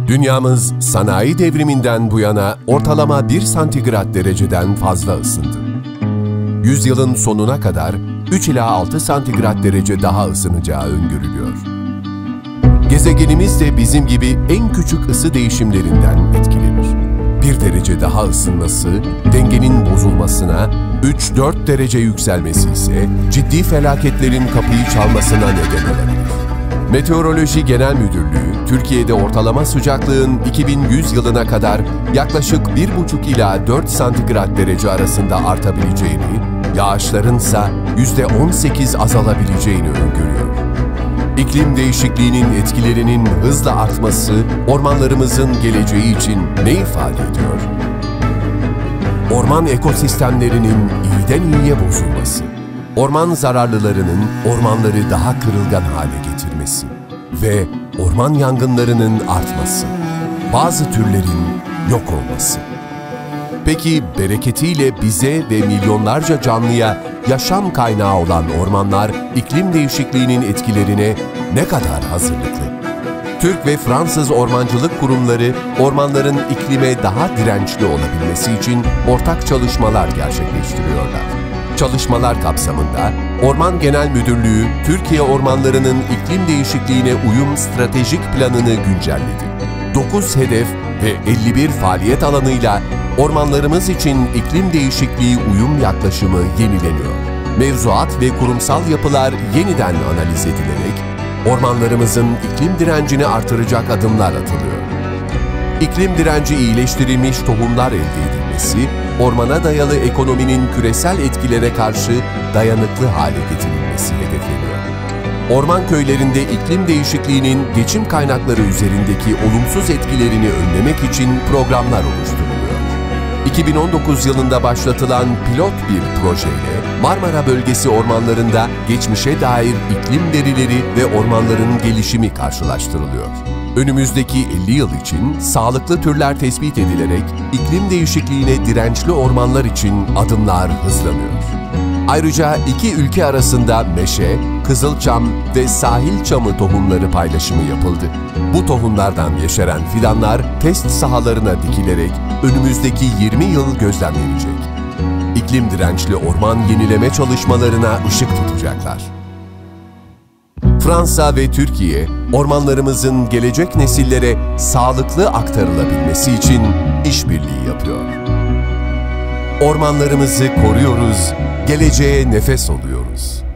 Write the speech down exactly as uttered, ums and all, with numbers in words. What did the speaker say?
Dünyamız sanayi devriminden bu yana ortalama bir santigrat dereceden fazla ısındı. Yüzyılın sonuna kadar üç ila altı santigrat derece daha ısınacağı öngörülüyor. Gezegenimiz de bizim gibi en küçük ısı değişimlerinden etkilenir. Bir derece daha ısınması, dengenin bozulmasına, üç dört derece yükselmesi ise ciddi felaketlerin kapıyı çalmasına neden olabilir. Meteoroloji Genel Müdürlüğü, Türkiye'de ortalama sıcaklığın iki bin yüz yılına kadar yaklaşık bir buçuk ila dört santigrat derece arasında artabileceğini, yağışların ise yüzde on sekiz azalabileceğini öngörüyor. İklim değişikliğinin etkilerinin hızla artması, ormanlarımızın geleceği için ne ifade ediyor? Orman ekosistemlerinin iyiden iyiye bozulması, orman zararlılarının ormanları daha kırılgan hale getirmesi ve orman yangınlarının artması, bazı türlerin yok olması. Peki bereketiyle bize ve milyonlarca canlıya yaşam kaynağı olan ormanlar iklim değişikliğinin etkilerine ne kadar hazırlıklı? Türk ve Fransız ormancılık kurumları ormanların iklime daha dirençli olabilmesi için ortak çalışmalar gerçekleştiriyorlar. Çalışmalar kapsamında Orman Genel Müdürlüğü, Türkiye ormanlarının iklim değişikliğine uyum stratejik planını güncelledi. dokuz hedef ve elli bir faaliyet alanıyla ormanlarımız için iklim değişikliği uyum yaklaşımı yenileniyor. Mevzuat ve kurumsal yapılar yeniden analiz edilerek ormanlarımızın iklim direncini artıracak adımlar atılıyor. İklim direnci iyileştirilmiş tohumlar elde edilmesi, ormana dayalı ekonominin küresel etkilere karşı dayanıklı hale getirilmesi hedefleniyor. Orman köylerinde iklim değişikliğinin geçim kaynakları üzerindeki olumsuz etkilerini önlemek için programlar oluşturuluyor. iki bin on dokuz yılında başlatılan pilot bir projeyle Marmara Bölgesi ormanlarında geçmişe dair iklim verileri ve ormanların gelişimi karşılaştırılıyor. Önümüzdeki elli yıl için sağlıklı türler tespit edilerek iklim değişikliğine dirençli ormanlar için adımlar hızlanıyor. Ayrıca iki ülke arasında meşe, kızılçam ve sahil çamı tohumları paylaşımı yapıldı. Bu tohumlardan yeşeren fidanlar test sahalarına dikilerek önümüzdeki yirmi yıl gözlemlenecek. İklim dirençli orman yenileme çalışmalarına ışık tutacaklar. Fransa ve Türkiye, ormanlarımızın gelecek nesillere sağlıklı aktarılabilmesi için işbirliği yapıyor. Ormanlarımızı koruyoruz, geleceğe nefes oluyoruz.